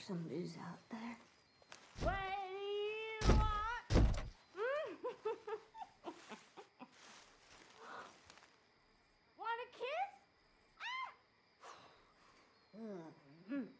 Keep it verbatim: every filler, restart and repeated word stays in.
somebody's out there. What do you want? Want a kiss? Ah!